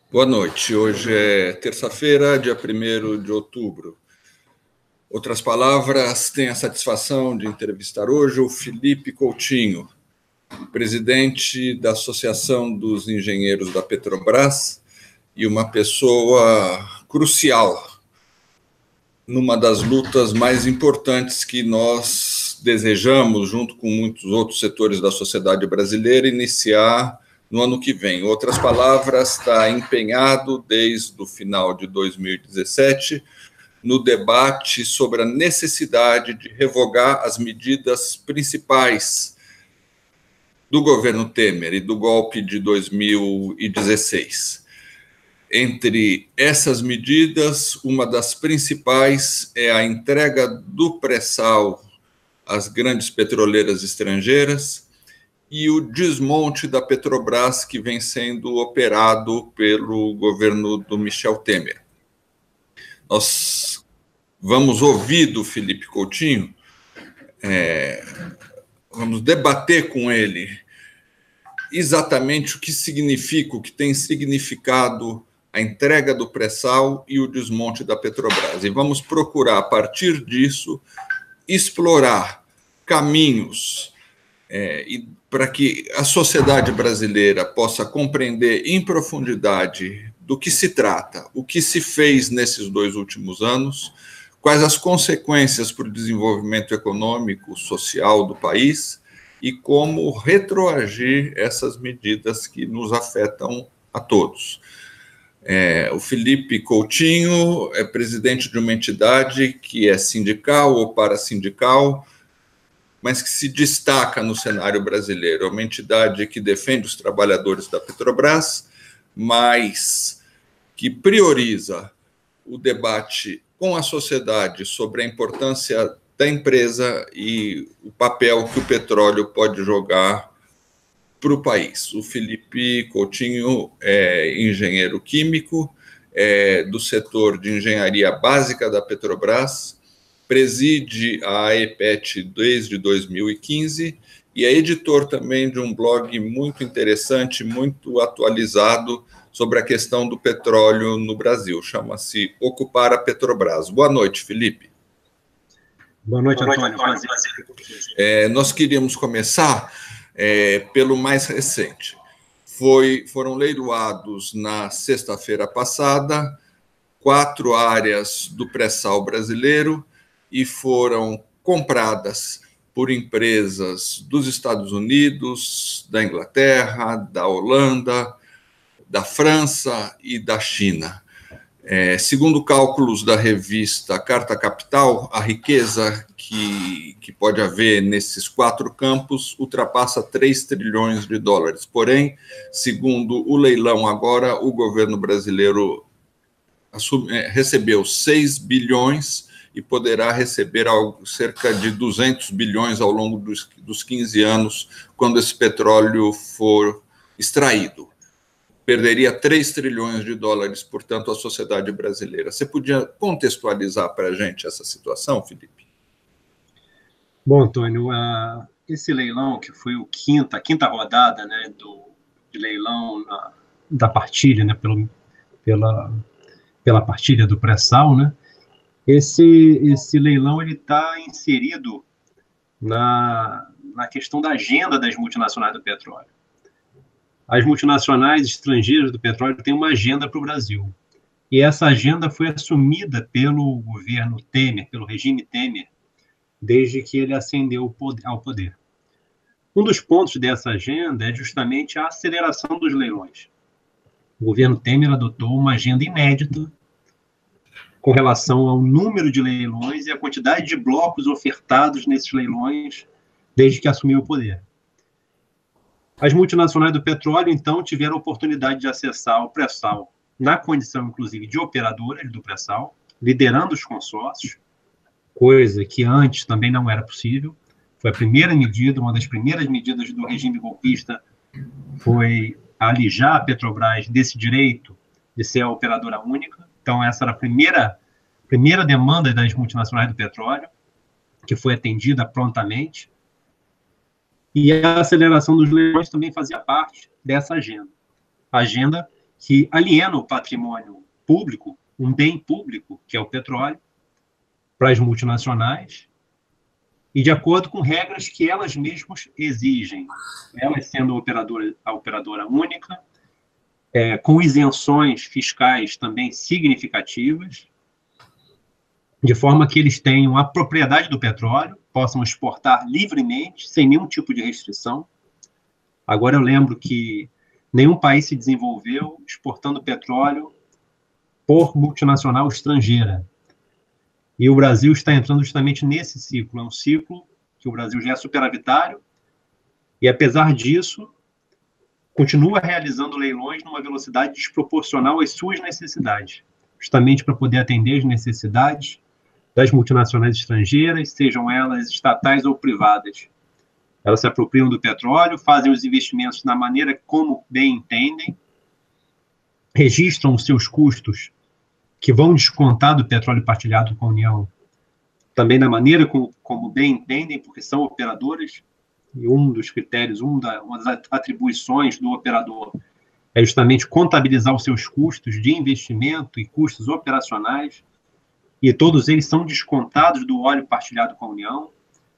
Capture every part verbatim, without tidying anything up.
Boa noite. Hoje é terça-feira, dia primeiro de outubro. Outras palavras, tenho a satisfação de entrevistar hoje o Felipe Coutinho, presidente da Associação dos Engenheiros da Petrobras e uma pessoa crucial numa das lutas mais importantes que nós desejamos, junto com muitos outros setores da sociedade brasileira, iniciar no ano que vem. Em outras palavras, está empenhado desde o final de dois mil e dezessete no debate sobre a necessidade de revogar as medidas principais do governo Temer e do golpe de dois mil e dezesseis. Entre essas medidas, uma das principais é a entrega do pré-sal às grandes petroleiras estrangeiras e o desmonte da Petrobras, que vem sendo operado pelo governo do Michel Temer. Nós vamos ouvir do Felipe Coutinho, é, vamos debater com ele exatamente o que significa, o que tem significado a entrega do pré-sal e o desmonte da Petrobras. E vamos procurar, a partir disso, explorar caminhos é, para que a sociedade brasileira possa compreender em profundidade do que se trata, o que se fez nesses dois últimos anos, quais as consequências para o desenvolvimento econômico, social do país e como retroagir essas medidas que nos afetam a todos. É, o Felipe Coutinho é presidente de uma entidade que é sindical ou parasindical, mas que se destaca no cenário brasileiro. É uma entidade que defende os trabalhadores da Petrobras, mas que prioriza o debate com a sociedade sobre a importância da empresa e o papel que o petróleo pode jogar para o país. O Felipe Coutinho é engenheiro químico, é do setor de engenharia básica da Petrobras, preside a AEPET desde dois mil e quinze e é editor também de um blog muito interessante, muito atualizado sobre a questão do petróleo no Brasil. Chama-se Ocupar a Petrobras. Boa noite, Felipe. Boa noite, Antônio. Prazer. É, nós queríamos começar é, pelo mais recente. Foi, foram leiloados na sexta-feira passada quatro áreas do pré-sal brasileiro e foram compradas por empresas dos Estados Unidos, da Inglaterra, da Holanda, da França e da China. É, segundo cálculos da revista Carta Capital, a riqueza que, que pode haver nesses quatro campos ultrapassa três trilhões de dólares. Porém, segundo o leilão agora, o governo brasileiro assume, é, recebeu seis bilhões e poderá receber algo, cerca de duzentos bilhões ao longo dos, dos quinze anos, quando esse petróleo for extraído. Perderia três trilhões de dólares, portanto, a sociedade brasileira. Você podia contextualizar para a gente essa situação, Felipe? Bom, Antônio, uh, esse leilão, que foi o quinta, a quinta rodada, né, do, de leilão na, da partilha, né, pelo, pela, pela partilha do pré-sal, né, esse, esse leilão está inserido na, na questão da agenda das multinacionais do petróleo. As multinacionais estrangeiras do petróleo têm uma agenda para o Brasil. E essa agenda foi assumida pelo governo Temer, pelo regime Temer, desde que ele ascendeu ao poder. Um dos pontos dessa agenda é justamente a aceleração dos leilões. O governo Temer adotou uma agenda inédita com relação ao número de leilões e a quantidade de blocos ofertados nesses leilões desde que assumiu o poder. As multinacionais do petróleo, então, tiveram a oportunidade de acessar o pré-sal na condição, inclusive, de operadoras do pré-sal, liderando os consórcios, coisa que antes também não era possível. Foi a primeira medida, uma das primeiras medidas do regime golpista, foi alijar a Petrobras desse direito de ser a operadora única. Então, essa era a primeira, primeira demanda das multinacionais do petróleo, que foi atendida prontamente. E a aceleração dos leilões também fazia parte dessa agenda. A agenda que aliena o patrimônio público, um bem público, que é o petróleo, para as multinacionais, e de acordo com regras que elas mesmas exigem, elas sendo a operadora, a operadora única, é, com isenções fiscais também significativas, de forma que eles tenham a propriedade do petróleo, possam exportar livremente, sem nenhum tipo de restrição. Agora, eu lembro que nenhum país se desenvolveu exportando petróleo por multinacional estrangeira. E o Brasil está entrando justamente nesse ciclo. É um ciclo que o Brasil já é superavitário e, apesar disso, continua realizando leilões numa velocidade desproporcional às suas necessidades, justamente para poder atender as necessidades das multinacionais estrangeiras, sejam elas estatais ou privadas. Elas se apropriam do petróleo, fazem os investimentos da maneira como bem entendem, registram os seus custos, que vão descontar do petróleo partilhado com a União, também da maneira como, como bem entendem, porque são operadoras, e um dos critérios, um da, uma das atribuições do operador é justamente contabilizar os seus custos de investimento e custos operacionais, e todos eles são descontados do óleo partilhado com a União.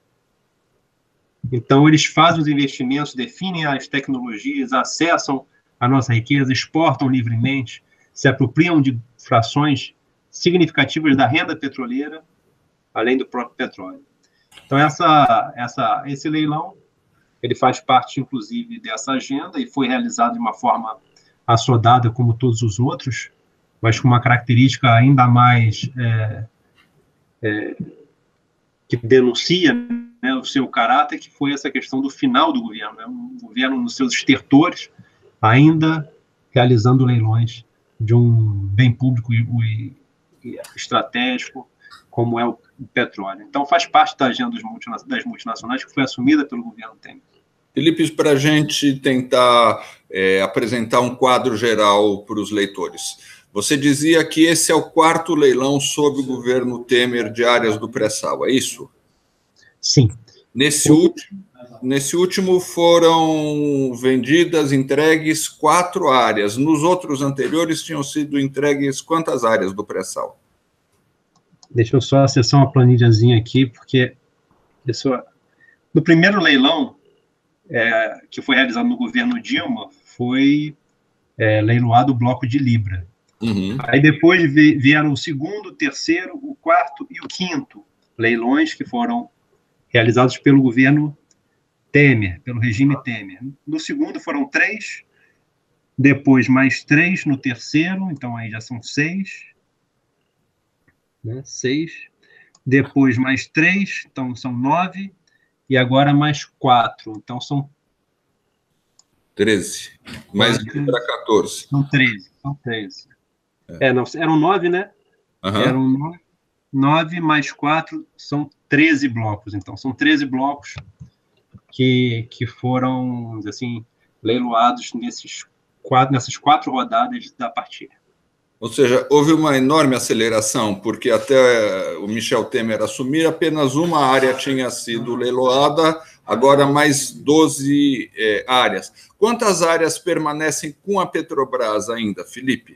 Então, eles fazem os investimentos, definem as tecnologias, acessam a nossa riqueza, exportam livremente, se apropriam de frações significativas da renda petroleira, além do próprio petróleo. Então, essa, essa, esse leilão, ele faz parte, inclusive, dessa agenda e foi realizado de uma forma assodada, como todos os outros, mas com uma característica ainda mais é, é, que denuncia, né, o seu caráter, que foi essa questão do final do governo, né, um governo nos seus estertores, ainda realizando leilões de um bem público e, e estratégico, como é o, o petróleo. Então, faz parte da agenda dos multina, das multinacionais que foi assumida pelo governo Temer. Felipe, para a gente tentar é, apresentar um quadro geral para os leitores, você dizia que esse é o quarto leilão sob o governo Temer de áreas do pré-sal, é isso? Sim. Nesse, último, nesse último foram vendidas, entregues quatro áreas. Nos outros anteriores tinham sido entregues quantas áreas do pré-sal? Deixa eu só acessar uma planilhazinha aqui, porque isso, no primeiro leilão, é, que foi realizado no governo Dilma, foi é, leiloado o bloco de Libra. Uhum. Aí depois vieram o segundo, o terceiro, o quarto e o quinto leilões que foram realizados pelo governo Temer, pelo regime Temer. No segundo foram três, depois mais três no terceiro, então aí já são seis, né? Seis. Depois mais três, então são nove, e agora mais quatro, então são treze. Mais para quatorze. São treze, são treze. É, é não, eram nove, né? Uhum. Eram nove, nove mais quatro, são treze blocos. Então, são treze blocos que, que foram, assim, leiloados nesses quatro, nessas quatro rodadas da partilha. Ou seja, houve uma enorme aceleração, porque até o Michel Temer assumir, apenas uma área tinha sido leiloada, agora mais doze é, áreas. Quantas áreas permanecem com a Petrobras ainda, Felipe?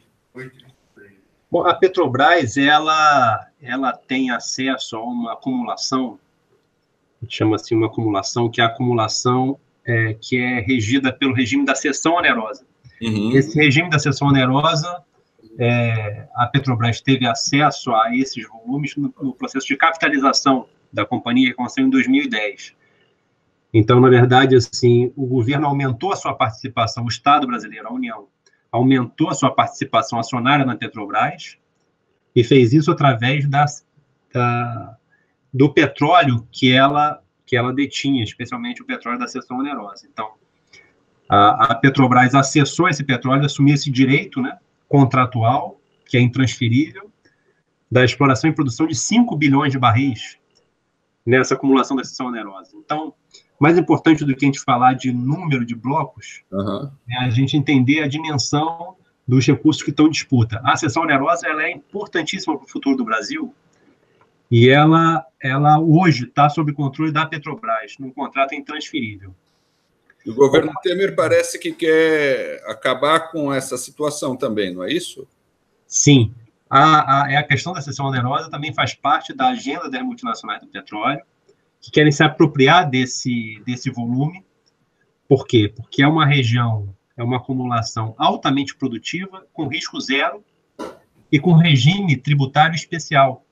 Bom, a Petrobras, ela, ela tem acesso a uma acumulação, chama-se uma acumulação, que é a acumulação é, que é regida pelo regime da cessão onerosa. Uhum. Esse regime da cessão onerosa, é, a Petrobras teve acesso a esses volumes no, no processo de capitalização da companhia, que aconteceu em dois mil e dez. Então, na verdade, assim, o governo aumentou a sua participação, o Estado brasileiro, a União, aumentou a sua participação acionária na Petrobras e fez isso através da, da, do petróleo que ela, que ela detinha, especialmente o petróleo da cessão onerosa. Então, a, a Petrobras acessou esse petróleo, assumiu esse direito, né, contratual, que é intransferível, da exploração e produção de cinco bilhões de barris nessa acumulação da cessão onerosa. Então, mais importante do que a gente falar de número de blocos, uhum. é a gente entender a dimensão dos recursos que estão em disputa. A cessão onerosa ela é importantíssima para o futuro do Brasil e ela, ela hoje está sob controle da Petrobras, num contrato intransferível. E o governo Temer parece que quer acabar com essa situação também, não é isso? Sim. A, a, a questão da cessão onerosa também faz parte da agenda das multinacionais do petróleo, que querem se apropriar desse, desse volume. Por quê? Porque é uma região, é uma acumulação altamente produtiva, com risco zero e com regime tributário especial,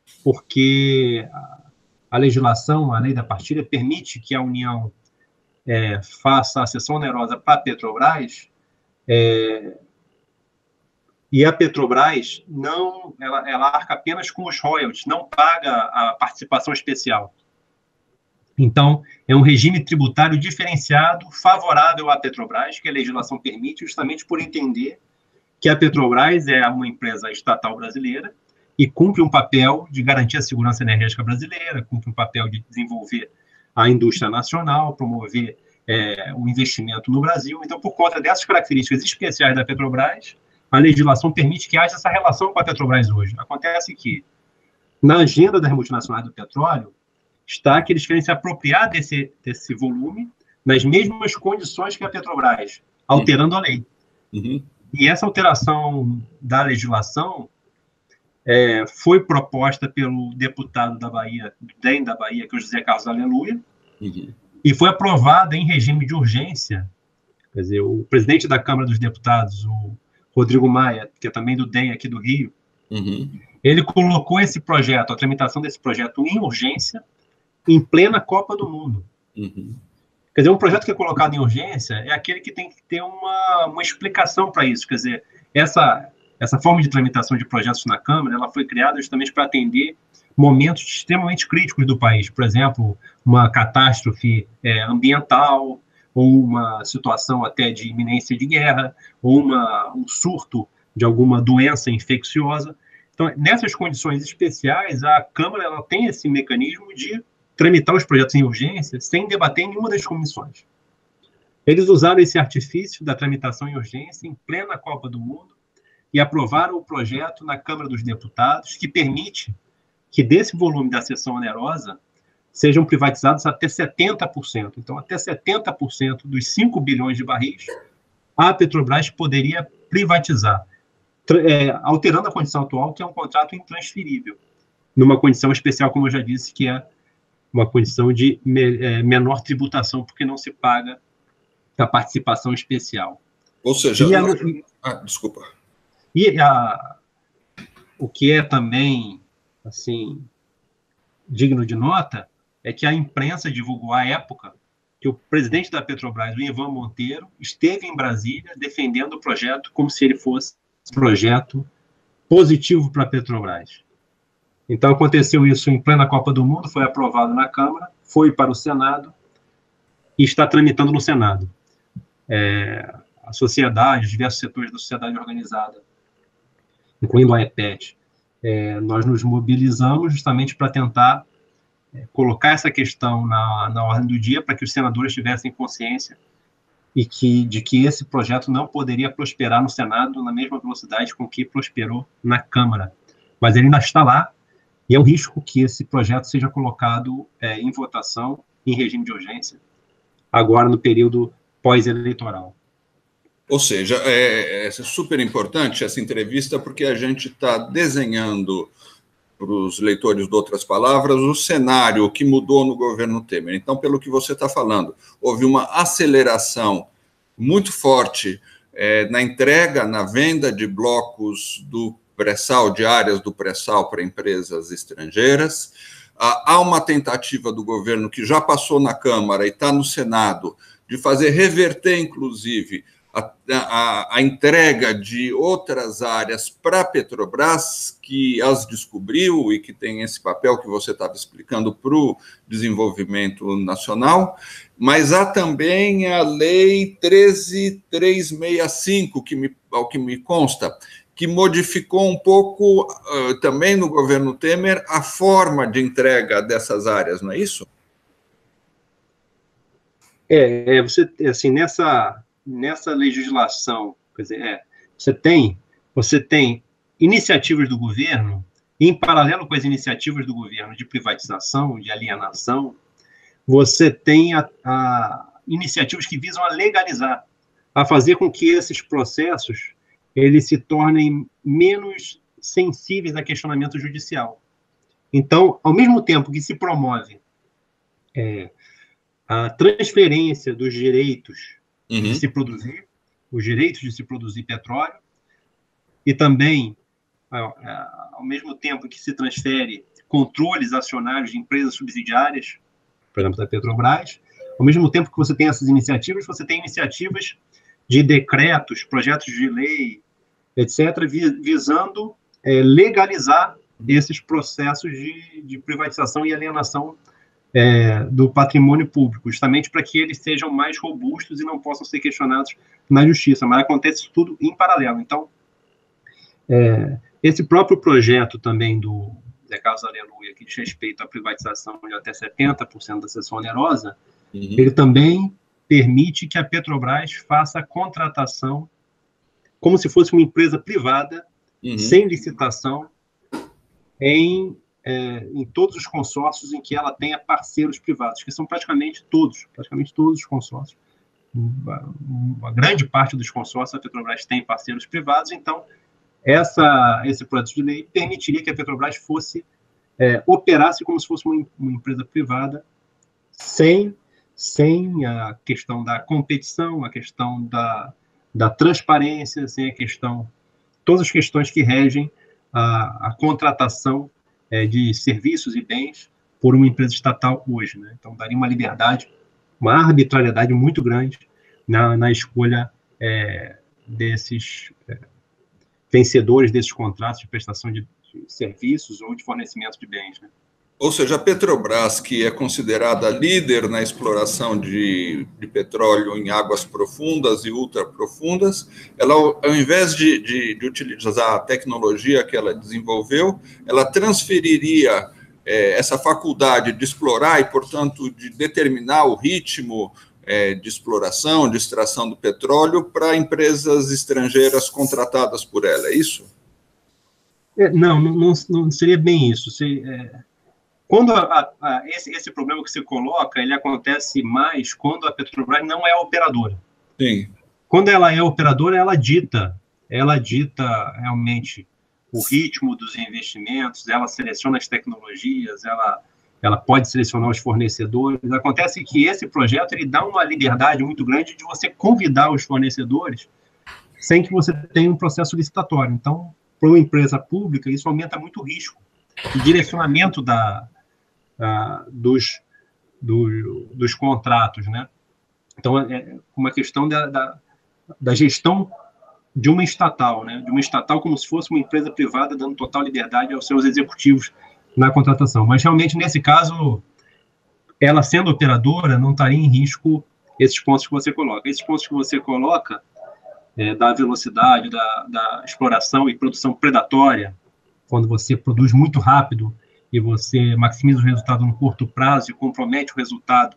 porque a, a legislação, a lei da partilha, permite que a União é, faça a cessão onerosa para a Petrobras, é, e a Petrobras não, ela, ela arca apenas com os royalties, não paga a participação especial. Então, é um regime tributário diferenciado, favorável à Petrobras, que a legislação permite, justamente por entender que a Petrobras é uma empresa estatal brasileira e cumpre um papel de garantir a segurança energética brasileira, cumpre um papel de desenvolver a indústria nacional, promover é, o investimento no Brasil. Então, por conta dessas características especiais da Petrobras, a legislação permite que haja essa relação com a Petrobras hoje. Acontece que, na agenda das multinacionais do petróleo, está que eles querem se apropriar desse, desse volume nas mesmas condições que a Petrobras, alterando a lei. Uhum. E essa alteração da legislação é, foi proposta pelo deputado da Bahia, do D E M da Bahia, que é o José Carlos Aleluia, Uhum. e foi aprovada em regime de urgência. Quer dizer, o presidente da Câmara dos Deputados, o Rodrigo Maia, que é também do D E M aqui do Rio, Uhum. ele colocou esse projeto, a tramitação desse projeto em urgência, em plena Copa do Mundo. Uhum. Quer dizer, um projeto que é colocado em urgência é aquele que tem que ter uma, uma explicação para isso. Quer dizer, essa, essa forma de tramitação de projetos na Câmara, ela foi criada justamente para atender momentos extremamente críticos do país. Por exemplo, uma catástrofe é, ambiental, ou uma situação até de iminência de guerra, ou uma, um surto de alguma doença infecciosa. Então, nessas condições especiais, a Câmara ela tem esse mecanismo de tramitar os projetos em urgência sem debater em nenhuma das comissões. Eles usaram esse artifício da tramitação em urgência em plena Copa do Mundo e aprovaram o projeto na Câmara dos Deputados, que permite que desse volume da cessão onerosa sejam privatizados até setenta por cento. Então, até setenta por cento dos cinco bilhões de barris, a Petrobras poderia privatizar, é, alterando a condição atual, que é um contrato intransferível, numa condição especial, como eu já disse, que é uma condição de me, é, menor tributação, porque não se paga a participação especial. Ou seja... E a, nós... ah, desculpa. E a, o que é também, assim, digno de nota, é que a imprensa divulgou à época que o presidente da Petrobras, o Ivan Monteiro, esteve em Brasília defendendo o projeto como se ele fosse um projeto positivo para a Petrobras. Então, aconteceu isso em plena Copa do Mundo, foi aprovado na Câmara, foi para o Senado e está tramitando no Senado. É, a sociedade, os diversos setores da sociedade organizada, incluindo a EPET, é, nós nos mobilizamos justamente para tentar é, colocar essa questão na, na ordem do dia para que os senadores tivessem consciência e que, de que esse projeto não poderia prosperar no Senado na mesma velocidade com que prosperou na Câmara. Mas ele ainda está lá, e é um risco que esse projeto seja colocado é, em votação, em regime de urgência, agora no período pós-eleitoral. Ou seja, é, é super importante essa entrevista, porque a gente está desenhando para os leitores de Outras Palavras o cenário que mudou no governo Temer. Então, pelo que você está falando, houve uma aceleração muito forte é, na entrega, na venda de blocos do pré-sal, de áreas do pré-sal para empresas estrangeiras. Há uma tentativa do governo que já passou na Câmara e está no Senado de fazer reverter, inclusive, a, a, a entrega de outras áreas para a Petrobras, que as descobriu e que tem esse papel que você estava explicando para o desenvolvimento nacional, mas há também a Lei treze mil trezentos e sessenta e cinco, que me, ao que me consta, que modificou um pouco, uh, também no governo Temer, a forma de entrega dessas áreas, não é isso? É, é você, assim, nessa, nessa legislação, quer dizer, é, você tem, você tem iniciativas do governo, e em paralelo com as iniciativas do governo de privatização, de alienação, você tem a, a, iniciativas que visam a legalizar, a fazer com que esses processos eles se tornem menos sensíveis a questionamento judicial. Então, ao mesmo tempo que se promove é, a transferência dos direitos uhum. de se produzir, os direitos de se produzir petróleo, e também, ao mesmo tempo que se transfere controles acionários de empresas subsidiárias, por exemplo, da Petrobras, ao mesmo tempo que você tem essas iniciativas, você tem iniciativas de decretos, projetos de lei, etcétera, visando é, legalizar esses processos de, de privatização e alienação é, do patrimônio público, justamente para que eles sejam mais robustos e não possam ser questionados na justiça. Mas acontece tudo em paralelo. Então, é, esse próprio projeto também do Zé Carlos Aleluia, que diz respeito à privatização de até setenta por cento da cessão onerosa, uhum. ele também permite que a Petrobras faça a contratação como se fosse uma empresa privada, uhum. sem licitação, em, é, em todos os consórcios em que ela tenha parceiros privados, que são praticamente todos, praticamente todos os consórcios. Uma, uma grande parte dos consórcios, a Petrobras tem parceiros privados, então essa, esse projeto de lei permitiria que a Petrobras fosse, é, operasse como se fosse uma, uma empresa privada, sem, sem a questão da competição, a questão da, da transparência, sem a questão, todas as questões que regem a, a contratação é, de serviços e bens por uma empresa estatal hoje, né? Então, daria uma liberdade, uma arbitrariedade muito grande na, na escolha é, desses é, vencedores desses contratos de prestação de, de serviços ou de fornecimento de bens, né? Ou seja, a Petrobras, que é considerada líder na exploração de, de petróleo em águas profundas e ultraprofundas, ela, ao invés de, de, de utilizar a tecnologia que ela desenvolveu, ela transferiria é, essa faculdade de explorar e, portanto, de determinar o ritmo é, de exploração, de extração do petróleo para empresas estrangeiras contratadas por ela, é isso? É, não, não, não seria bem isso. Se, é... Quando a, a, a, esse, esse problema que você coloca, ele acontece mais quando a Petrobras não é operadora. Sim. Quando ela é operadora, ela dita, ela dita realmente o ritmo dos investimentos, ela seleciona as tecnologias, ela, ela pode selecionar os fornecedores. Acontece que esse projeto ele dá uma liberdade muito grande de você convidar os fornecedores sem que você tenha um processo licitatório. Então, para uma empresa pública, isso aumenta muito o risco de direcionamento da Uh, dos, do, dos contratos, né? Então, é uma questão da, da, da gestão de uma estatal, né? De uma estatal como se fosse uma empresa privada, dando total liberdade aos seus executivos na contratação. Mas, realmente, nesse caso, ela sendo operadora, não estaria em risco esses pontos que você coloca. Esses pontos que você coloca, é, da velocidade, da, da exploração e produção predatória, quando você produz muito rápido e você maximiza o resultado no curto prazo e compromete o resultado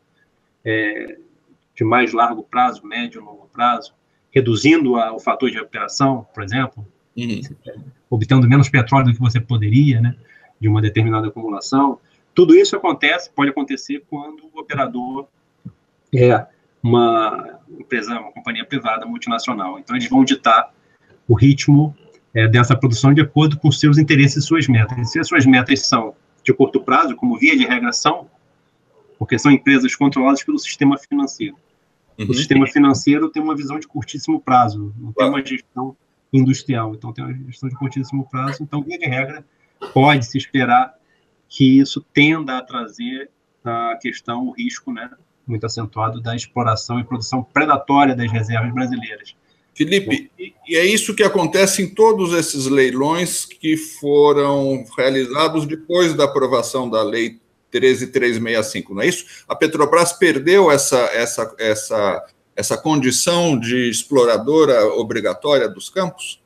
é, de mais largo prazo, médio e longo prazo, reduzindo a, o fator de recuperação, por exemplo, uhum. obtendo menos petróleo do que você poderia, né, de uma determinada acumulação. Tudo isso acontece, pode acontecer quando o operador é uma empresa, uma companhia privada multinacional. Então, eles vão ditar o ritmo é, dessa produção de acordo com os seus interesses e suas metas. E se as suas metas são de curto prazo, como via de regra são, porque são empresas controladas pelo sistema financeiro. Uhum. O sistema financeiro tem uma visão de curtíssimo prazo, não tem uma gestão industrial, então tem uma gestão de curtíssimo prazo, então, via de regra, pode-se esperar que isso tenda a trazer a questão, o risco, né, muito acentuado da exploração e produção predatória das reservas brasileiras. Felipe, e é isso que acontece em todos esses leilões que foram realizados depois da aprovação da Lei treze mil trezentos e sessenta e cinco, não é isso? A Petrobras perdeu essa, essa, essa, essa condição de exploradora obrigatória dos campos?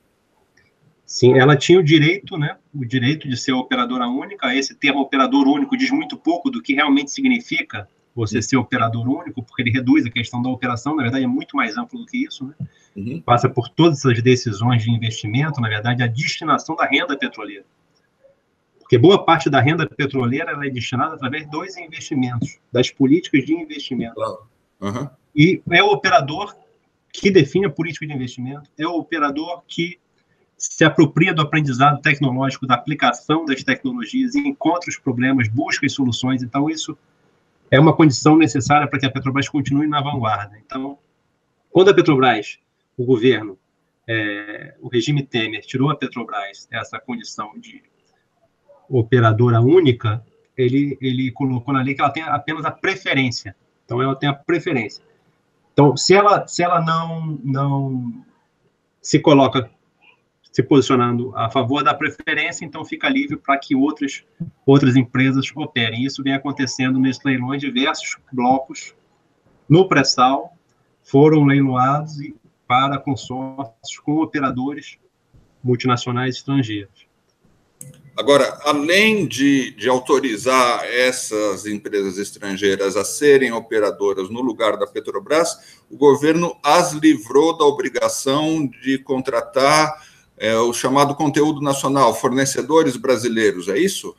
Sim, ela tinha o direito, né, o direito de ser operadora única. Esse termo operador único diz muito pouco do que realmente significa você ser operador único, porque ele reduz a questão da operação, na verdade é muito mais amplo do que isso, né? Uhum. Passa por todas essas decisões de investimento, na verdade, a destinação da renda petroleira. Porque boa parte da renda petroleira ela é destinada através dos investimentos, das políticas de investimento. Uhum. E é o operador que define a política de investimento, é o operador que se apropria do aprendizado tecnológico, da aplicação das tecnologias, encontra os problemas, busca as soluções. Então, isso é uma condição necessária para que a Petrobras continue na vanguarda. Então, quando a Petrobras, o governo, é, o regime Temer, tirou a Petrobras essa condição de operadora única, ele, ele colocou na lei que ela tem apenas a preferência. Então, ela tem a preferência. Então, se ela, se ela não, não se coloca se posicionando a favor da preferência, então fica livre para que outras, outras empresas operem. Isso vem acontecendo nesses leilões, diversos blocos no pré-sal foram leiloados para consórcios com operadores multinacionais estrangeiros. Agora, além de, de autorizar essas empresas estrangeiras a serem operadoras no lugar da Petrobras, o governo as livrou da obrigação de contratar é, o chamado conteúdo nacional, fornecedores brasileiros, é isso?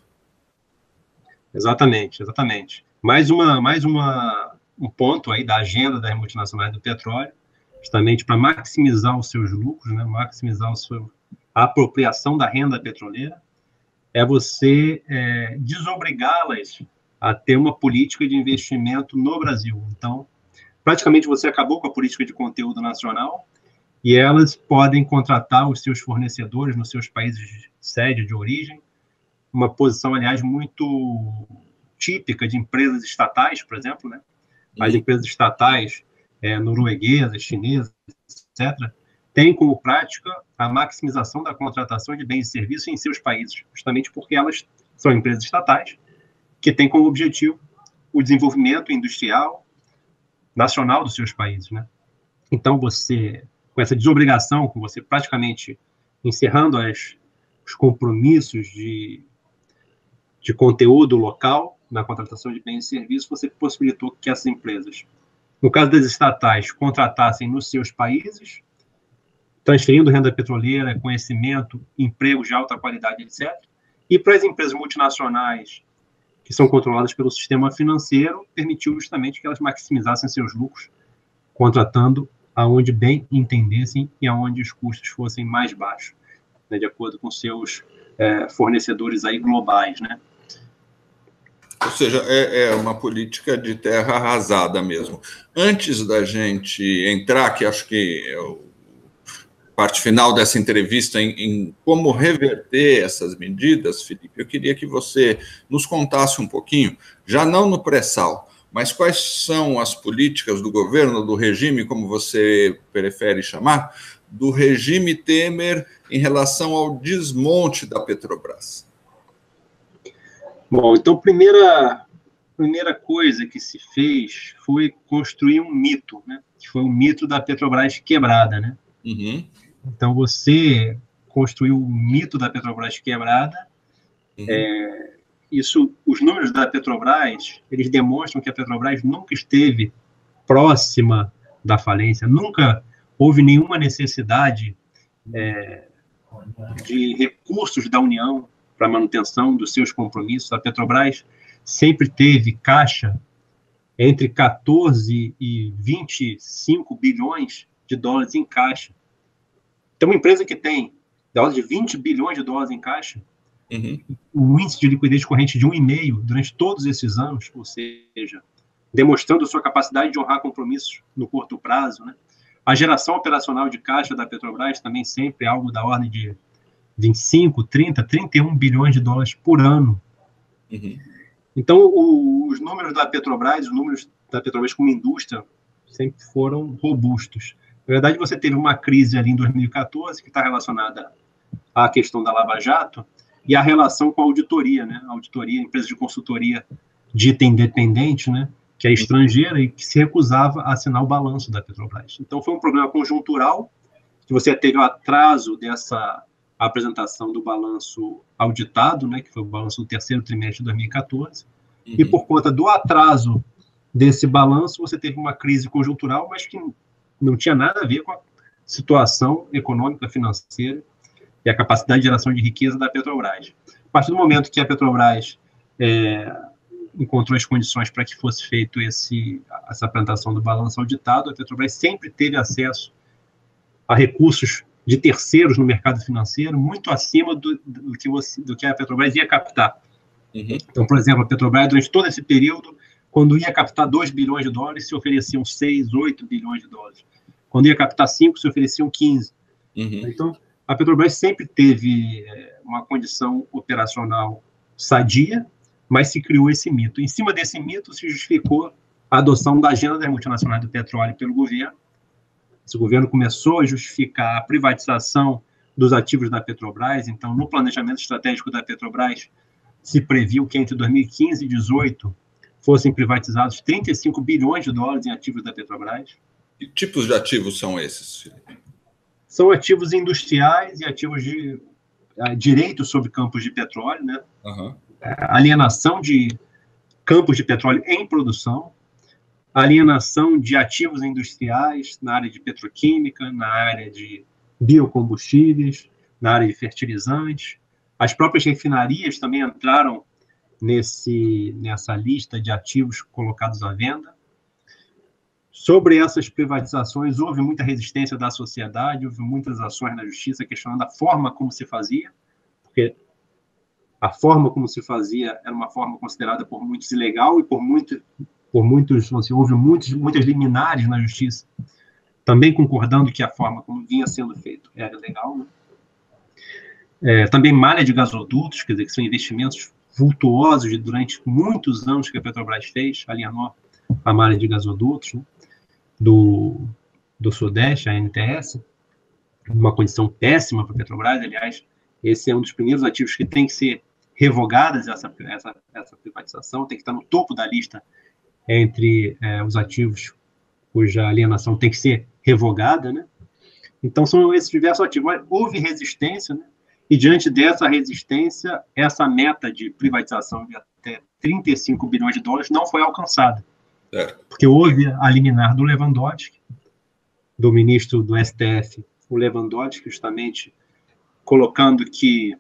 Exatamente, exatamente. Mais, uma, mais uma, um ponto aí da agenda das multinacionais do petróleo, justamente para maximizar os seus lucros, né, maximizar o seu, a apropriação da renda petroleira, é você é, desobrigá-las a ter uma política de investimento no Brasil. Então, praticamente você acabou com a política de conteúdo nacional e elas podem contratar os seus fornecedores nos seus países de sede, de origem, uma posição, aliás, muito típica de empresas estatais, por exemplo, né? As empresas estatais é, norueguesas, chinesas, etcétera, têm como prática a maximização da contratação de bens e serviços em seus países, justamente porque elas são empresas estatais que têm como objetivo o desenvolvimento industrial nacional dos seus países, né? Então, você, com essa desobrigação, com você praticamente encerrando as, os compromissos de, de conteúdo local na contratação de bens e serviços, você possibilitou que essas empresas, no caso das estatais, contratassem nos seus países, transferindo renda petroleira, conhecimento, empregos de alta qualidade, etcétera. E para as empresas multinacionais, que são controladas pelo sistema financeiro, permitiu justamente que elas maximizassem seus lucros, contratando aonde bem entendessem e aonde os custos fossem mais baixos, né, de acordo com seus é, fornecedores aí globais, né? Ou seja, é, é uma política de terra arrasada mesmo. Antes da gente entrar, que acho que é o parte final dessa entrevista em, em como reverter essas medidas, Felipe, eu queria que você nos contasse um pouquinho, já não no pré-sal, mas quais são as políticas do governo, do regime, como você prefere chamar, do regime Temer em relação ao desmonte da Petrobras. Bom, então, primeira, primeira coisa que se fez foi construir um mito, né? Que foi o mito da Petrobras quebrada, né? Uhum. Então, você construiu o mito da Petrobras quebrada. Uhum. É, isso, os números da Petrobras, eles demonstram que a Petrobras nunca esteve próxima da falência, nunca houve nenhuma necessidade é, de recursos da União para manutenção dos seus compromissos. A Petrobras sempre teve caixa entre quatorze e vinte e cinco bilhões de dólares em caixa. Então, uma empresa que tem de vinte bilhões de dólares em caixa, uhum. um índice de liquidez corrente de um vírgula cinco durante todos esses anos, ou seja, demonstrando sua capacidade de honrar compromissos no curto prazo, né? A geração operacional de caixa da Petrobras também sempre é algo da ordem de vinte e cinco, trinta, trinta e um bilhões de dólares por ano. Uhum. Então, o, os números da Petrobras, os números da Petrobras como indústria, sempre foram robustos. Na verdade, você teve uma crise ali em dois mil e quatorze, que está relacionada à questão da Lava Jato, e a relação com a auditoria, né? A auditoria, a empresa de consultoria dita independente, né? Que é estrangeira e que se recusava a assinar o balanço da Petrobras. Então, foi um problema conjuntural, que você teve o atraso dessa apresentação do balanço auditado, né? Que foi o balanço do terceiro trimestre de dois mil e quatorze, uhum. E por conta do atraso desse balanço, você teve uma crise conjuntural, mas que não tinha nada a ver com a situação econômica, financeira e a capacidade de geração de riqueza da Petrobras. A partir do momento que a Petrobras é, encontrou as condições para que fosse feito esse, essa apresentação do balanço auditado, a Petrobras sempre teve acesso a recursos de terceiros no mercado financeiro muito acima do, do, que, você, do que a Petrobras ia captar. Uhum. Então, por exemplo, a Petrobras, durante todo esse período, quando ia captar dois bilhões de dólares, se ofereciam seis, oito bilhões de dólares. Quando ia captar cinco, se ofereciam quinze. Uhum. Então, a Petrobras sempre teve é, uma condição operacional sadia, mas se criou esse mito. Em cima desse mito se justificou a adoção da agenda das multinacionais do petróleo pelo governo. Esse governo começou a justificar a privatização dos ativos da Petrobras. Então, no planejamento estratégico da Petrobras, se previu que entre dois mil e quinze e dois mil e dezoito fossem privatizados trinta e cinco bilhões de dólares em ativos da Petrobras. Que tipos de ativos são esses, Felipe? São ativos industriais e ativos de uh, direitos sobre campos de petróleo, né? Uhum. Uh, alienação de campos de petróleo em produção, alienação de ativos industriais na área de petroquímica, na área de biocombustíveis, na área de fertilizantes. As próprias refinarias também entraram nesse, nessa lista de ativos colocados à venda. Sobre essas privatizações, houve muita resistência da sociedade, houve muitas ações na justiça questionando a forma como se fazia, porque a forma como se fazia era uma forma considerada por muitos ilegal e por, muito, por muitos, assim, houve muitos, muitas liminares na justiça, também concordando que a forma como vinha sendo feito era legal. Né? É, também malha de gasodutos, quer dizer, que são investimentos vultuosos de, durante muitos anos que a Petrobras fez, alienou a malha de gasodutos, né? do, do Sudeste, a N T S, uma condição péssima para a Petrobras. Aliás, esse é um dos primeiros ativos que tem que ser revogadas, essa, essa, essa privatização, tem que estar no topo da lista entre é, os ativos cuja alienação tem que ser revogada, né? Então, são esses diversos ativos. Mas houve resistência, né? E diante dessa resistência, essa meta de privatização de até trinta e cinco bilhões de dólares não foi alcançada. É. Porque houve a liminar do Lewandowski, do ministro do S T F, o Lewandowski, justamente colocando que,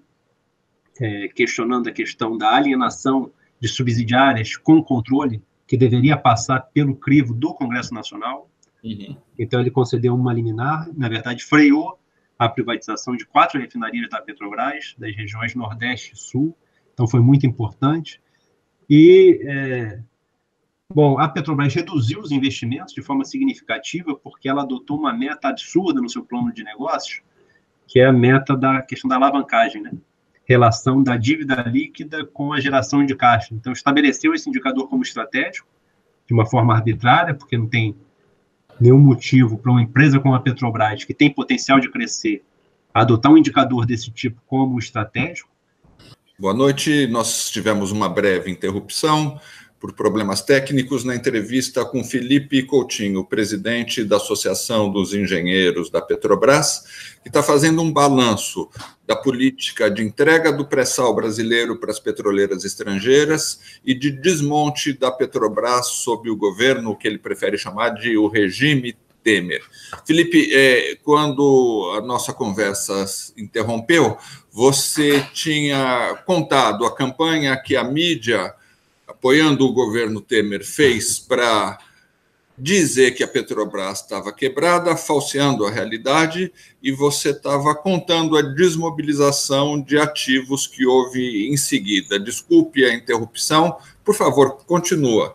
é, questionando a questão da alienação de subsidiárias com controle, que deveria passar pelo crivo do Congresso Nacional. Uhum. Então, ele concedeu uma liminar, na verdade, freou a privatização de quatro refinarias da Petrobras, das regiões Nordeste e Sul. Então, foi muito importante. E... É, Bom, a Petrobras reduziu os investimentos de forma significativa porque ela adotou uma meta absurda no seu plano de negócios, que é a meta da questão da alavancagem, né? Relação da dívida líquida com a geração de caixa. Então, estabeleceu esse indicador como estratégico, de uma forma arbitrária, porque não tem nenhum motivo para uma empresa como a Petrobras, que tem potencial de crescer, adotar um indicador desse tipo como estratégico. Boa noite. Nós tivemos uma breve interrupção por problemas técnicos na entrevista com Felipe Coutinho, presidente da Associação dos Engenheiros da Petrobras, que está fazendo um balanço da política de entrega do pré-sal brasileiro para as petroleiras estrangeiras e de desmonte da Petrobras sob o governo, que ele prefere chamar de o regime Temer. Felipe, é, quando a nossa conversa interrompeu, você tinha contado a campanha que a mídia, apoiando o governo Temer, fez para dizer que a Petrobras estava quebrada, falseando a realidade, e você estava contando a desmobilização de ativos que houve em seguida. Desculpe a interrupção, por favor, continua.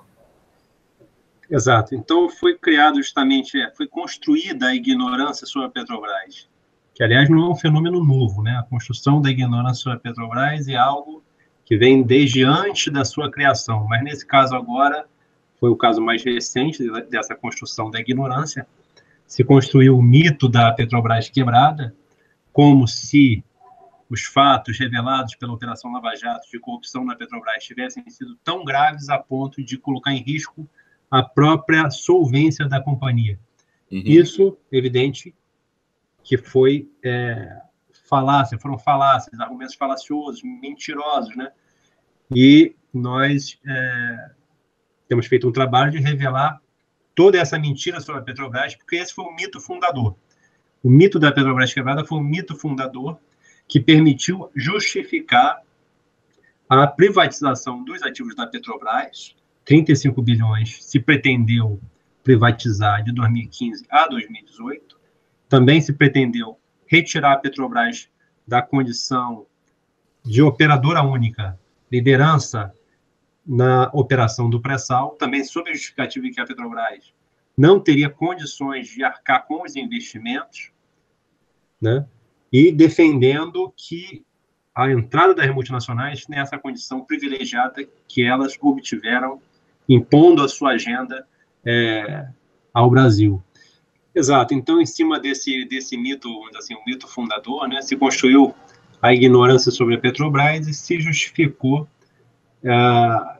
Exato. Então, foi criado justamente, foi construída a ignorância sobre a Petrobras, que, aliás, não é um fenômeno novo, né? A construção da ignorância sobre a Petrobras é algo que vem desde antes da sua criação, mas nesse caso agora foi o caso mais recente dessa construção da ignorância. Se construiu o mito da Petrobras quebrada, como se os fatos revelados pela Operação Lava Jato de corrupção na Petrobras tivessem sido tão graves a ponto de colocar em risco a própria solvência da companhia. Uhum. Isso, evidente, que foi... É, falácia, foram falácias, argumentos falaciosos, mentirosos, né? E nós é, temos feito um trabalho de revelar toda essa mentira sobre a Petrobras, porque esse foi o mito fundador. O mito da Petrobras quebrada foi um mito fundador que permitiu justificar a privatização dos ativos da Petrobras, trinta e cinco bilhões se pretendeu privatizar de dois mil e quinze a dois mil e dezoito. Também se pretendeu retirar a Petrobras da condição de operadora única, liderança na operação do pré-sal, também sob a justificativa de que a Petrobras não teria condições de arcar com os investimentos, né? E defendendo que a entrada das multinacionais nessa condição privilegiada que elas obtiveram, impondo a sua agenda é, ao Brasil. Exato. Então, em cima desse, desse mito, assim, um mito fundador, né, se construiu a ignorância sobre a Petrobras e se justificou a,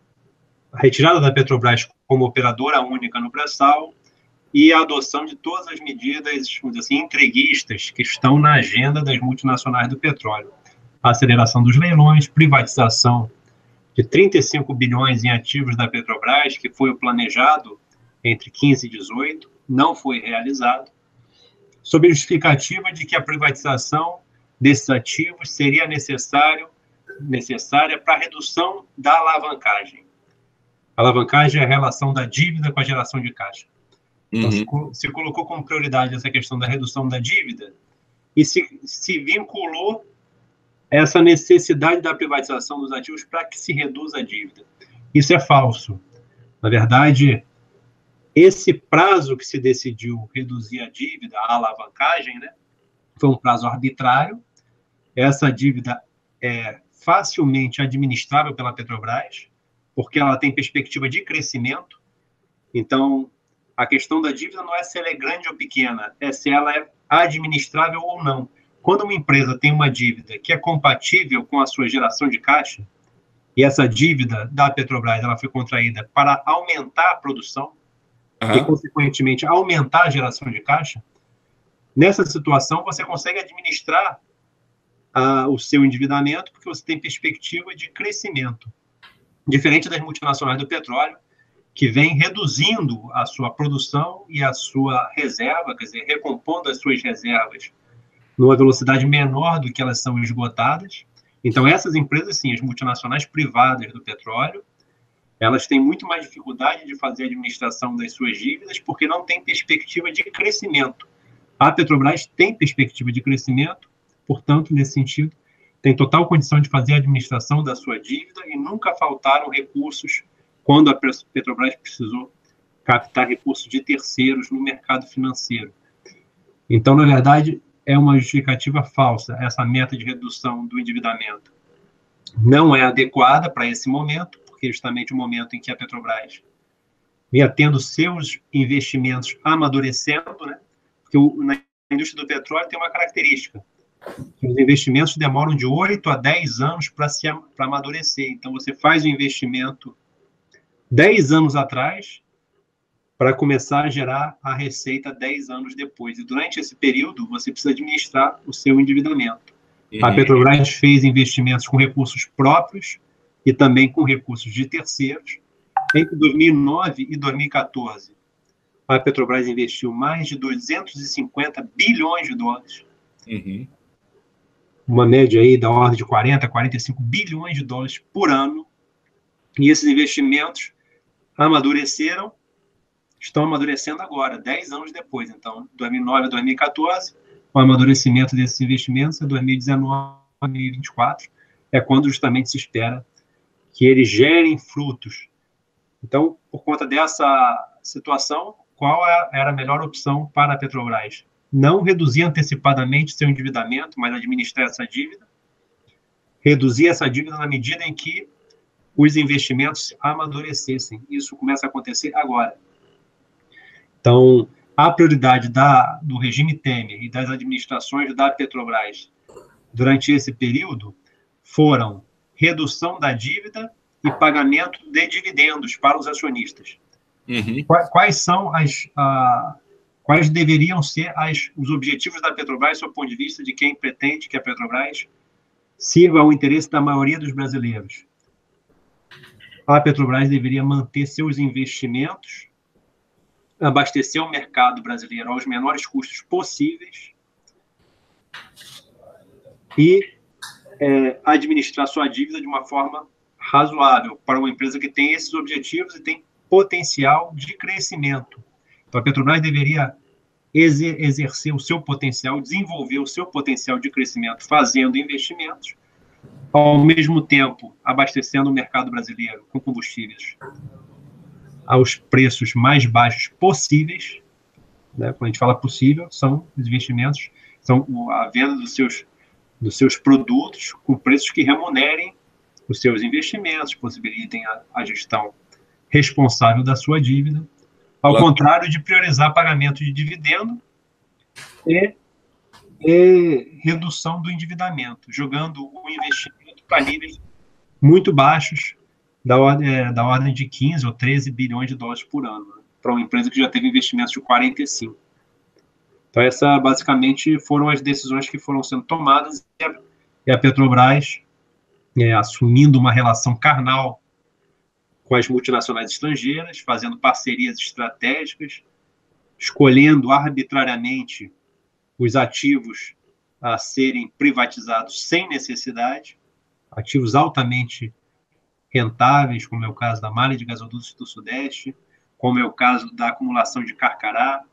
a retirada da Petrobras como operadora única no pré-sal e a adoção de todas as medidas, vamos dizer assim, entreguistas que estão na agenda das multinacionais do petróleo. A aceleração dos leilões, privatização de trinta e cinco bilhões em ativos da Petrobras, que foi o planejado entre quinze e dezoito, não foi realizado, sob a justificativa de que a privatização desses ativos seria necessário, necessária para a redução da alavancagem. A alavancagem é a relação da dívida com a geração de caixa. Então, uhum. se, se colocou como prioridade essa questão da redução da dívida e se, se vinculou essa necessidade da privatização dos ativos para que se reduza a dívida. Isso é falso. Na verdade, esse prazo que se decidiu reduzir a dívida, a alavancagem, né, foi um prazo arbitrário. Essa dívida é facilmente administrável pela Petrobras, porque ela tem perspectiva de crescimento. Então, a questão da dívida não é se ela é grande ou pequena, é se ela é administrável ou não. Quando uma empresa tem uma dívida que é compatível com a sua geração de caixa, e essa dívida da Petrobras ela foi contraída para aumentar a produção, uhum. e, consequentemente, aumentar a geração de caixa, nessa situação você consegue administrar uh, o seu endividamento porque você tem perspectiva de crescimento. Diferente das multinacionais do petróleo, que vem reduzindo a sua produção e a sua reserva, quer dizer, recompondo as suas reservas numa velocidade menor do que elas são esgotadas. Então, essas empresas, sim, as multinacionais privadas do petróleo, elas têm muito mais dificuldade de fazer a administração das suas dívidas porque não tem perspectiva de crescimento. A Petrobras tem perspectiva de crescimento, portanto, nesse sentido, tem total condição de fazer a administração da sua dívida e nunca faltaram recursos quando a Petrobras precisou captar recursos de terceiros no mercado financeiro. Então, na verdade, é uma justificativa falsa essa meta de redução do endividamento. Não é adequada para esse momento, porque é justamente o momento em que a Petrobras vinha tendo seus investimentos amadurecendo, né? Porque o, na indústria do petróleo tem uma característica. Os investimentos demoram de oito a dez anos para se para amadurecer. Então, você faz o investimento dez anos atrás para começar a gerar a receita dez anos depois. E durante esse período, você precisa administrar o seu endividamento. Uhum. A Petrobras fez investimentos com recursos próprios e também com recursos de terceiros. Entre dois mil e nove e dois mil e quatorze, a Petrobras investiu mais de duzentos e cinquenta bilhões de dólares. Uhum. Uma média aí da ordem de quarenta, quarenta e cinco bilhões de dólares por ano. E esses investimentos amadureceram, estão amadurecendo agora, dez anos depois. Então, dois mil e nove a dois mil e quatorze, o amadurecimento desses investimentos é dois mil e dezenove a dois mil e vinte e quatro, é quando justamente se espera que eles gerem frutos. Então, por conta dessa situação, qual era a melhor opção para a Petrobras? Não reduzir antecipadamente seu endividamento, mas administrar essa dívida, reduzir essa dívida na medida em que os investimentos amadurecessem. Isso começa a acontecer agora. Então, a prioridade da, do regime Temer e das administrações da Petrobras durante esse período foram redução da dívida e pagamento de dividendos para os acionistas. Uhum. Quais, quais são as... A, quais deveriam ser as, os objetivos da Petrobras, do ponto de vista de quem pretende que a Petrobras sirva ao interesse da maioria dos brasileiros? A Petrobras deveria manter seus investimentos, abastecer o mercado brasileiro aos menores custos possíveis e é, administrar sua dívida de uma forma razoável para uma empresa que tem esses objetivos e tem potencial de crescimento. Então, a Petrobras deveria exercer o seu potencial, desenvolver o seu potencial de crescimento fazendo investimentos, ao mesmo tempo abastecendo o mercado brasileiro com combustíveis aos preços mais baixos possíveis, né? Quando a gente fala possível, são os investimentos, são a venda dos seus, dos seus produtos com preços que remunerem os seus investimentos, possibilitem a, a gestão responsável da sua dívida, ao claro. Contrário de priorizar pagamento de dividendo e, e redução do endividamento, jogando o investimento para níveis muito baixos, da ordem, da ordem de quinze ou treze bilhões de dólares por ano, né, para uma empresa que já teve investimentos de quarenta e cinco. Então, essas, basicamente, foram as decisões que foram sendo tomadas, e a, e a Petrobras, é, assumindo uma relação carnal com as multinacionais estrangeiras, fazendo parcerias estratégicas, escolhendo arbitrariamente os ativos a serem privatizados sem necessidade, ativos altamente rentáveis, como é o caso da malha de gasodutos do Sudeste, como é o caso da acumulação de Carcará.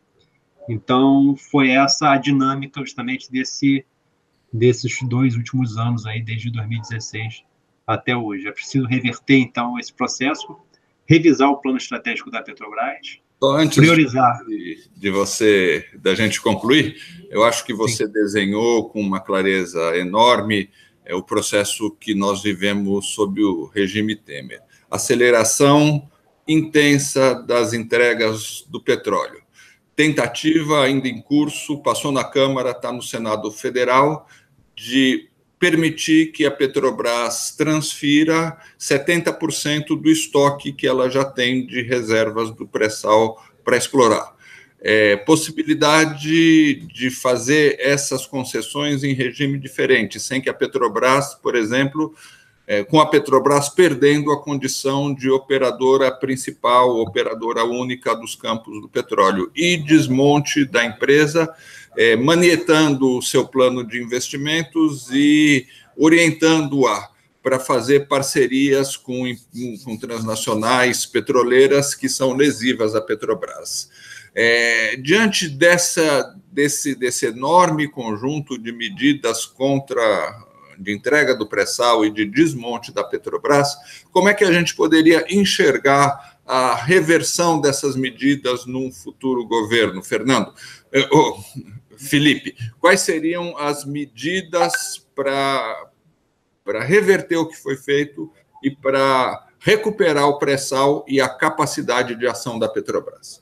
Então, foi essa a dinâmica justamente desse, desses dois últimos anos, aí, desde dois mil e dezesseis até hoje. É preciso reverter, então, esse processo, revisar o plano estratégico da Petrobras, então, antes priorizar. De, de você, da gente concluir, eu acho que você Sim. desenhou com uma clareza enorme é, o processo que nós vivemos sob o regime Temer. Aceleração intensa das entregas do petróleo. Tentativa ainda em curso, passou na Câmara, está no Senado Federal, de permitir que a Petrobras transfira setenta por cento do estoque que ela já tem de reservas do pré-sal para explorar. É, possibilidade de fazer essas concessões em regime diferente, sem que a Petrobras, por exemplo, é, com a Petrobras perdendo a condição de operadora principal, operadora única dos campos do petróleo, e desmonte da empresa, é, manietando o seu plano de investimentos e orientando-a para fazer parcerias com, com transnacionais petroleiras que são lesivas à Petrobras. É, diante dessa, desse, desse enorme conjunto de medidas contra de entrega do pré-sal e de desmonte da Petrobras, como é que a gente poderia enxergar a reversão dessas medidas num futuro governo? Fernando, oh, Felipe, quais seriam as medidas para para reverter o que foi feito e para recuperar o pré-sal e a capacidade de ação da Petrobras?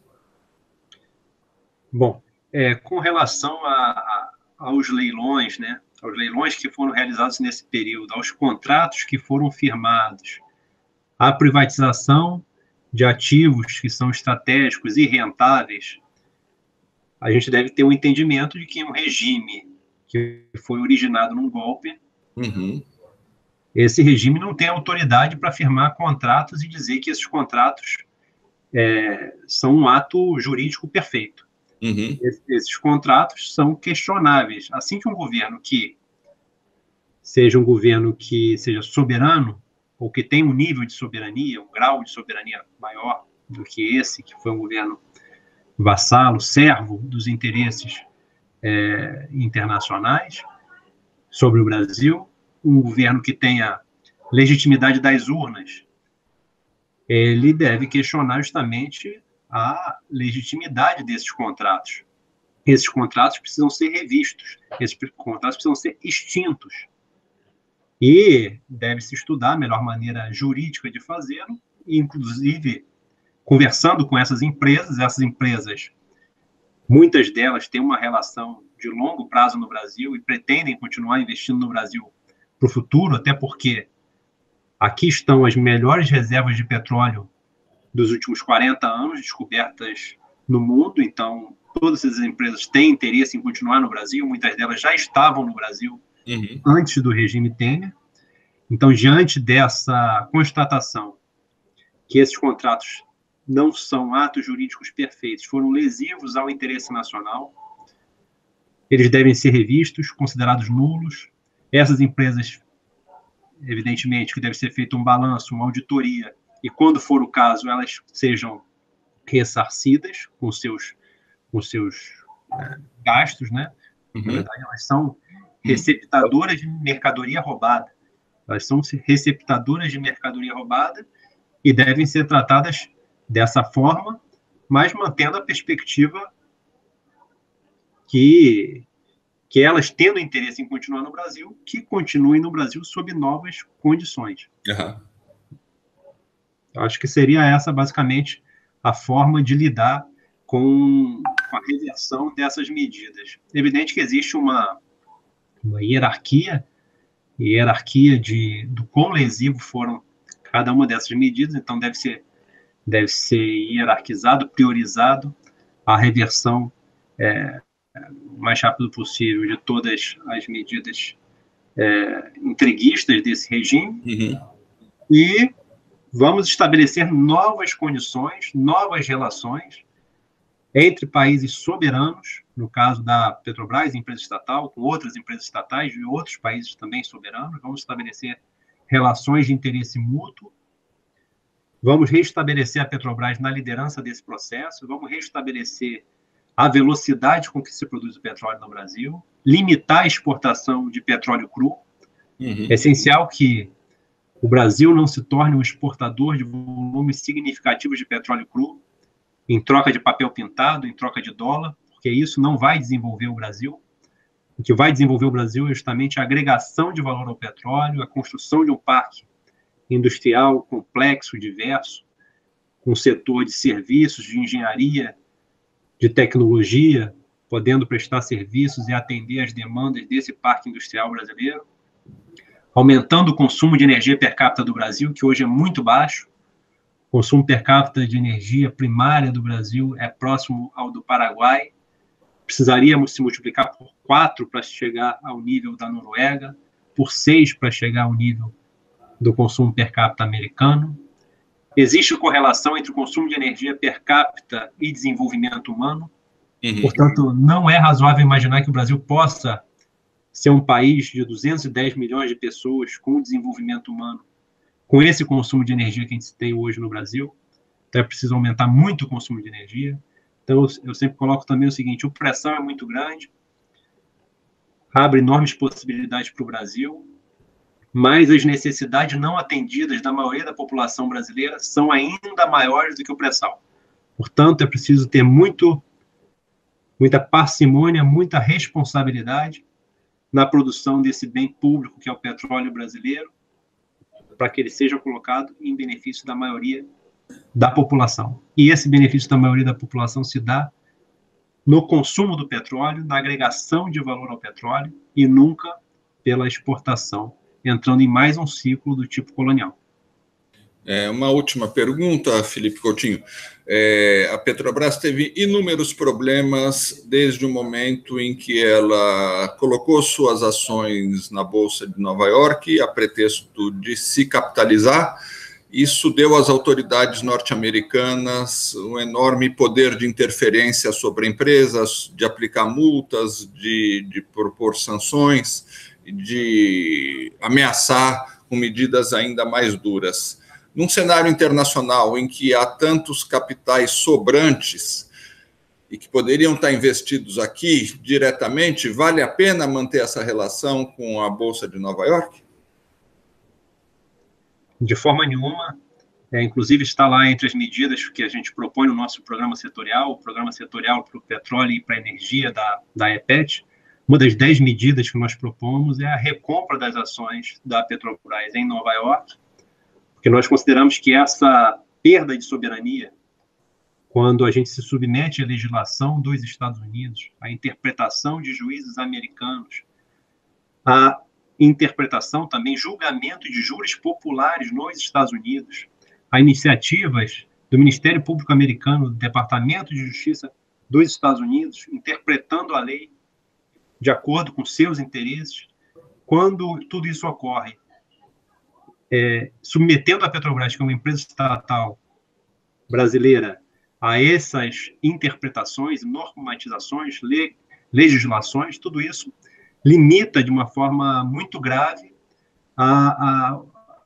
Bom, é, com relação a, a, aos leilões, né, aos leilões que foram realizados nesse período, aos contratos que foram firmados, à privatização de ativos que são estratégicos e rentáveis, a gente deve ter um entendimento de que um regime que foi originado num golpe, uhum. esse regime não tem autoridade para firmar contratos e dizer que esses contratos é, são um ato jurídico perfeito. Uhum. Esses contratos são questionáveis. Assim que um governo que seja um governo que seja soberano, ou que tenha um nível de soberania, um grau de soberania maior do que esse, que foi um governo vassalo, servo dos interesses é, internacionais sobre o Brasil, um governo que tenha legitimidade das urnas, ele deve questionar justamente a legitimidade desses contratos. Esses contratos precisam ser revistos, esses contratos precisam ser extintos. E deve-se estudar a melhor maneira jurídica de fazê-lo, inclusive conversando com essas empresas. Essas empresas, muitas delas têm uma relação de longo prazo no Brasil e pretendem continuar investindo no Brasil para o futuro, até porque aqui estão as melhores reservas de petróleo dos últimos quarenta anos, descobertas no mundo. Então, todas essas empresas têm interesse em continuar no Brasil, muitas delas já estavam no Brasil uhum. antes do regime Temer. Então, diante dessa constatação que esses contratos não são atos jurídicos perfeitos, foram lesivos ao interesse nacional, eles devem ser revistos, considerados nulos. Essas empresas, evidentemente, que deve ser feito um balanço, uma auditoria, e quando for o caso, elas sejam ressarcidas com seus, com seus é, gastos, né? Uhum. Na verdade, elas são receptadoras de mercadoria roubada. Elas são receptadoras de mercadoria roubada e devem ser tratadas dessa forma, mas mantendo a perspectiva que, que elas, tendo interesse em continuar no Brasil, que continuem no Brasil sob novas condições. Uhum. Acho que seria essa, basicamente, a forma de lidar com, com a reversão dessas medidas. É evidente que existe uma, uma hierarquia, hierarquia de, do quão lesivo foram cada uma dessas medidas, então deve ser, deve ser hierarquizado, priorizado a reversão é, o mais rápido possível de todas as medidas é, entreguistas desse regime. Uhum. E vamos estabelecer novas condições, novas relações entre países soberanos, no caso da Petrobras, empresa estatal, com outras empresas estatais e outros países também soberanos. Vamos estabelecer relações de interesse mútuo. Vamos restabelecer a Petrobras na liderança desse processo. Vamos restabelecer a velocidade com que se produz o petróleo no Brasil, limitar a exportação de petróleo cru. Uhum. É essencial que o Brasil não se torne um exportador de volumes significativos de petróleo cru, em troca de papel pintado, em troca de dólar, porque isso não vai desenvolver o Brasil. O que vai desenvolver o Brasil é justamente a agregação de valor ao petróleo, a construção de um parque industrial complexo, diverso, com um setor de serviços, de engenharia, de tecnologia, podendo prestar serviços e atender às demandas desse parque industrial brasileiro, aumentando o consumo de energia per capita do Brasil, que hoje é muito baixo. O consumo per capita de energia primária do Brasil é próximo ao do Paraguai. Precisaríamos se multiplicar por quatro para chegar ao nível da Noruega, por seis para chegar ao nível do consumo per capita americano. Existe correlação entre o consumo de energia per capita e desenvolvimento humano. Uhum. Portanto, não é razoável imaginar que o Brasil possa ser um país de duzentos e dez milhões de pessoas com desenvolvimento humano, com esse consumo de energia que a gente tem hoje no Brasil. Então, é preciso aumentar muito o consumo de energia. Então, eu sempre coloco também o seguinte: o pressão é muito grande, abre enormes possibilidades para o Brasil, mas as necessidades não atendidas da maioria da população brasileira são ainda maiores do que o pré-sal. Portanto, é preciso ter muito, muita parcimônia, muita responsabilidade na produção desse bem público que é o petróleo brasileiro, para que ele seja colocado em benefício da maioria da população. E esse benefício da maioria da população se dá no consumo do petróleo, na agregação de valor ao petróleo e nunca pela exportação, entrando em mais um ciclo do tipo colonial. É, uma última pergunta, Felipe Coutinho. É, a Petrobras teve inúmeros problemas desde o momento em que ela colocou suas ações na Bolsa de Nova York, a pretexto de se capitalizar. Isso deu às autoridades norte-americanas um enorme poder de interferência sobre empresas, de aplicar multas, de, de propor sanções, de ameaçar com medidas ainda mais duras. Num cenário internacional em que há tantos capitais sobrantes e que poderiam estar investidos aqui diretamente, vale a pena manter essa relação com a Bolsa de Nova York? De forma nenhuma. É, inclusive está lá entre as medidas que a gente propõe no nosso programa setorial, o programa setorial para o petróleo e para a energia da, da E P E T. Uma das dez medidas que nós propomos é a recompra das ações da Petrobras em Nova York, porque nós consideramos que essa perda de soberania, quando a gente se submete à legislação dos Estados Unidos, à interpretação de juízes americanos, à interpretação também, julgamento de júris populares nos Estados Unidos, a iniciativas do Ministério Público Americano, do Departamento de Justiça dos Estados Unidos, interpretando a lei de acordo com seus interesses. Quando tudo isso ocorre, é, submetendo a Petrobras, que é uma empresa estatal brasileira, a essas interpretações, normatizações, le, legislações, tudo isso limita de uma forma muito grave a, a,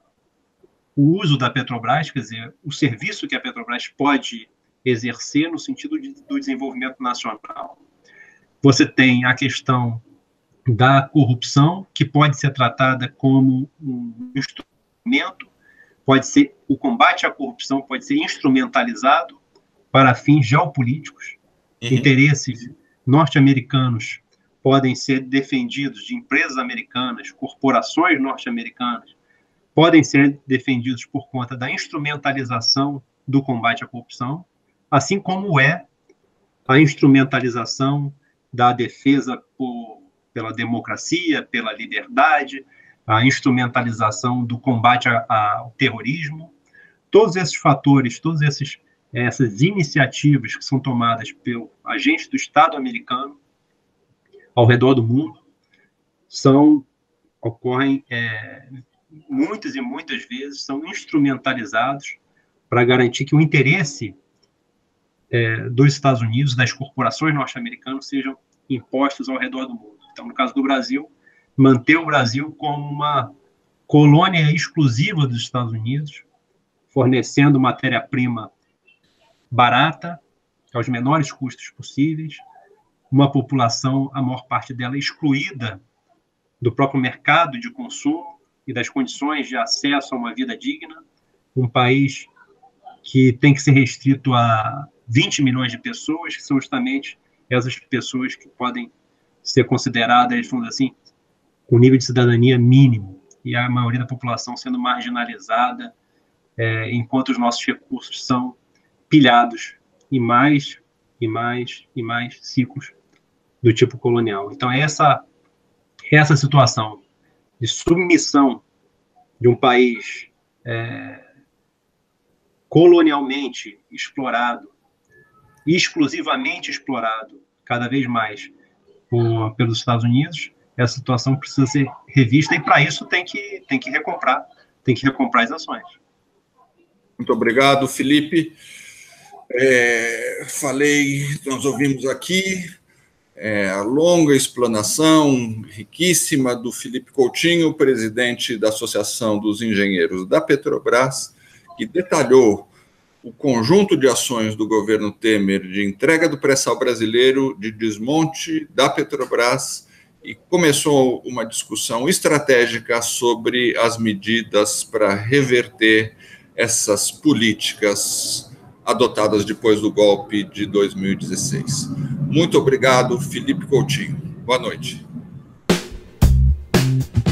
o uso da Petrobras, quer dizer, o serviço que a Petrobras pode exercer no sentido de, do desenvolvimento nacional. Você tem a questão da corrupção, que pode ser tratada como um instrumento, pode ser, o combate à corrupção pode ser instrumentalizado para fins geopolíticos, uhum. Interesses norte-americanos podem ser defendidos de empresas americanas, corporações norte-americanas, podem ser defendidos por conta da instrumentalização do combate à corrupção, assim como é a instrumentalização da defesa por, pela democracia, pela liberdade, a instrumentalização do combate a, a, ao terrorismo. Todos esses fatores, todas esses, essas iniciativas que são tomadas pelo agente do Estado americano ao redor do mundo, são, ocorrem é, muitas e muitas vezes, são instrumentalizados para garantir que o interesse é, dos Estados Unidos, das corporações norte-americanas, sejam impostos ao redor do mundo. Então, no caso do Brasil, manter o Brasil como uma colônia exclusiva dos Estados Unidos, fornecendo matéria-prima barata, aos menores custos possíveis, uma população, a maior parte dela, excluída do próprio mercado de consumo e das condições de acesso a uma vida digna, um país que tem que ser restrito a vinte milhões de pessoas, que são justamente essas pessoas que podem ser consideradas, vamos dizer assim, com nível de cidadania mínimo, e a maioria da população sendo marginalizada, é, enquanto os nossos recursos são pilhados em mais e mais e mais ciclos do tipo colonial. Então, essa, essa situação de submissão de um país é, colonialmente explorado, exclusivamente explorado, cada vez mais por, pelos Estados Unidos, essa situação precisa ser revista, e para isso tem que, tem que recomprar, tem que recomprar as ações. Muito obrigado, Felipe. É, falei, nós ouvimos aqui é, a longa explanação riquíssima do Felipe Coutinho, presidente da Associação dos Engenheiros da Petrobras, que detalhou o conjunto de ações do governo Temer de entrega do pré-sal brasileiro, de desmonte da Petrobras, e começou uma discussão estratégica sobre as medidas para reverter essas políticas adotadas depois do golpe de dois mil e dezesseis. Muito obrigado, Felipe Coutinho. Boa noite.